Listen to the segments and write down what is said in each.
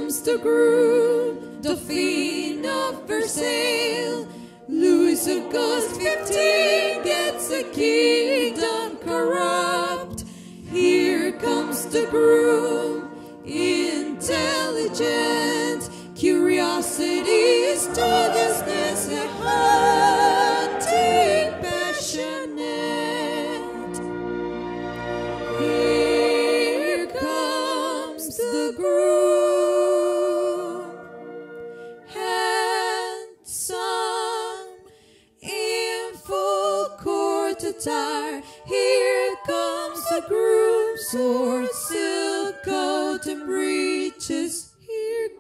comes the groom, Dauphin of Versailles. Louis August 15 gets a kingdom corrupt. Here comes the groom, intelligent, curiosity, studiousness, and hunting passionate. Here comes the groom, handsome, in full court attire. Here comes the groom, sword, silk coat, and breeches. Here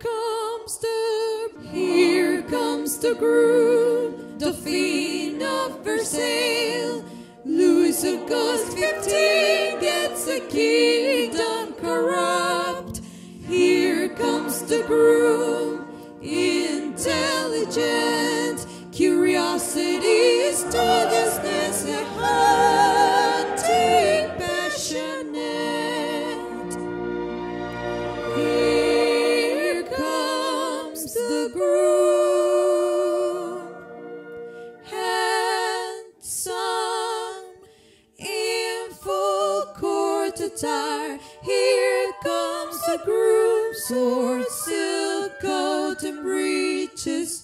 comes the groom, Dauphin of Versailles. Louis August 15 gets a kingdom corrupt. Here comes the groom, intelligent, curiosity, studiousness, and hunting passionate. Here comes the groom, handsome, in full court attire. Here comes the groom, sword, silk coat, and breeches.